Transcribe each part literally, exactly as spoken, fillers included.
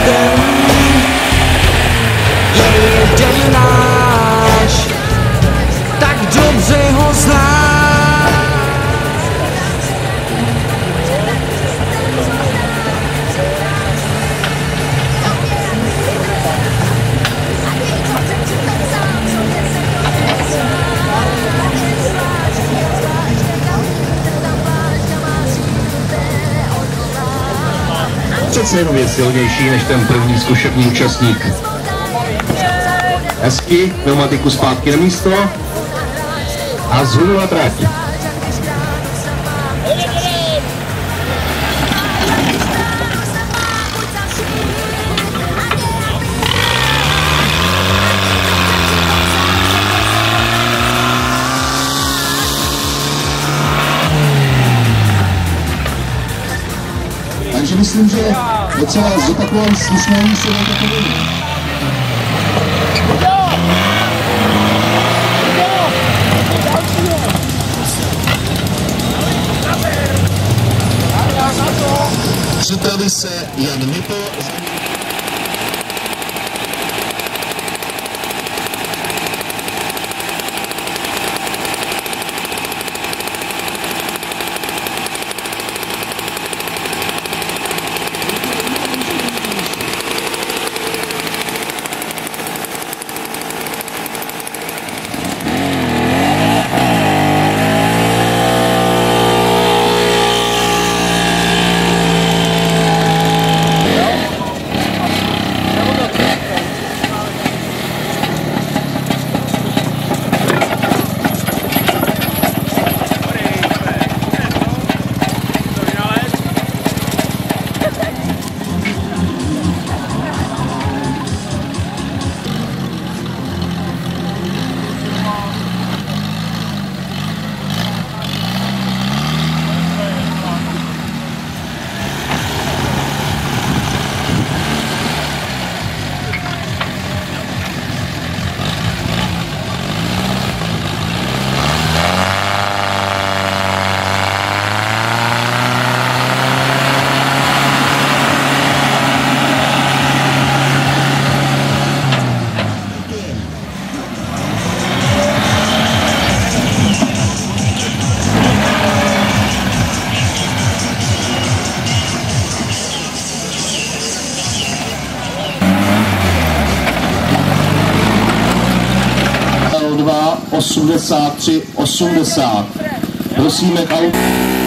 ten je jeden náš, tak dobře ho znáš. Přece jenom je silnější než ten první zkušební účastník. Hezky, pneumatiku zpátky na místo a zhůru na trať. Takže myslím, že docela zopakovám slušnou výsledek takový. Připraví se Jan Mipl. osmdesát tři osmdesát. Prosíme k autu.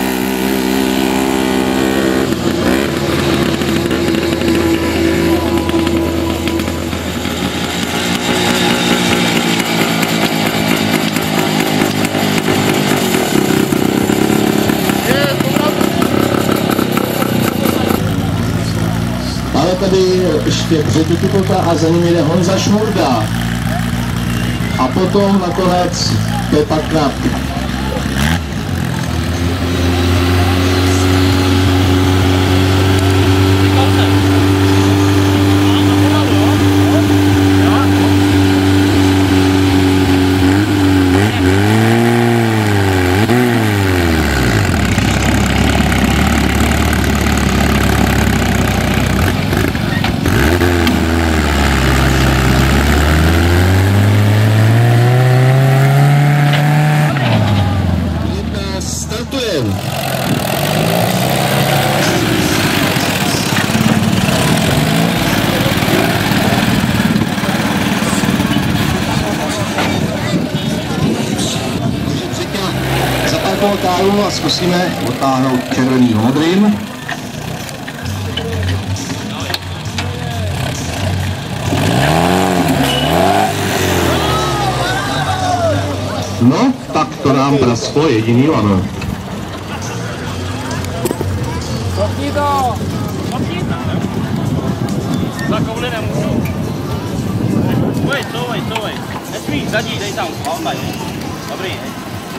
Máme tady ještě Břetu Tukota a za ním jde Honza Šmurda. A potom nakonec Pepa Knap. Káru a zkusíme otáhnout červeným modrým. No, tak to nám prasklo jediný lano. Zapni to! Zapni to! Za kouli nemůžu. Pojď, couvej, couvej. Nesmíš, zadí, dej tam, palmaj. Dobrý, hej.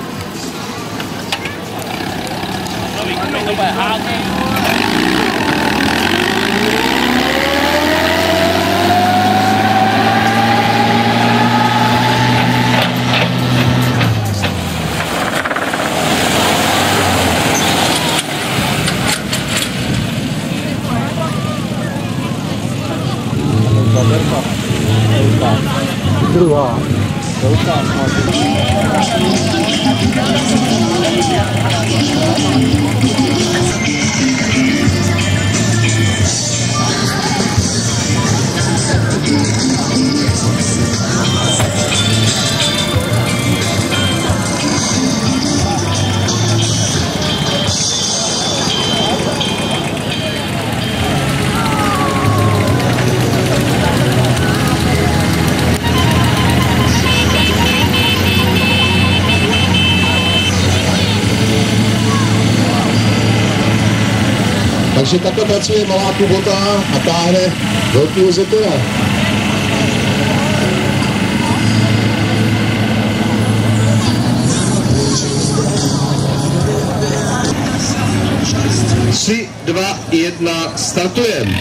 Dobrý, kumy, to bude házet. Druhá. Takže takhle pracuje malá Kubota a táhne velký Zetora. tři, dva, jedna, startujeme.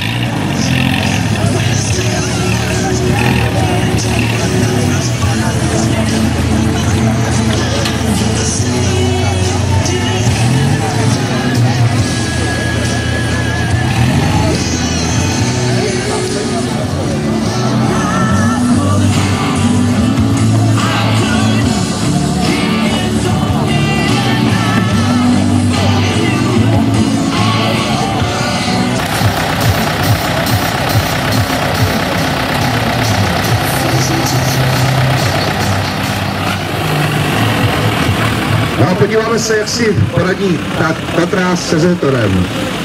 No a podíváme se, jak si poradí tak Tatra se Zetorem.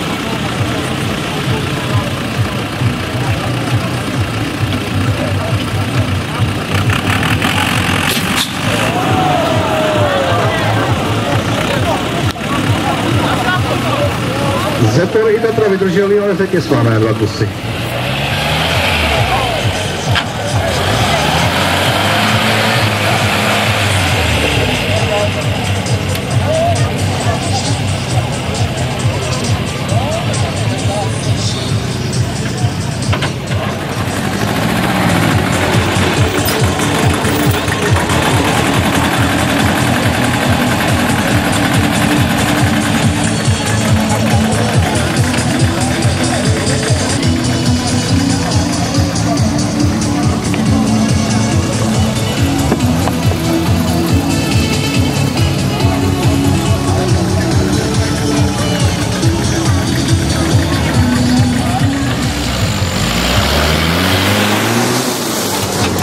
Zetor i Tatra vydrželi, ale teď je slané dva kusy.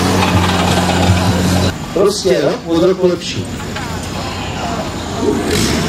Prostě rok od roku lepší.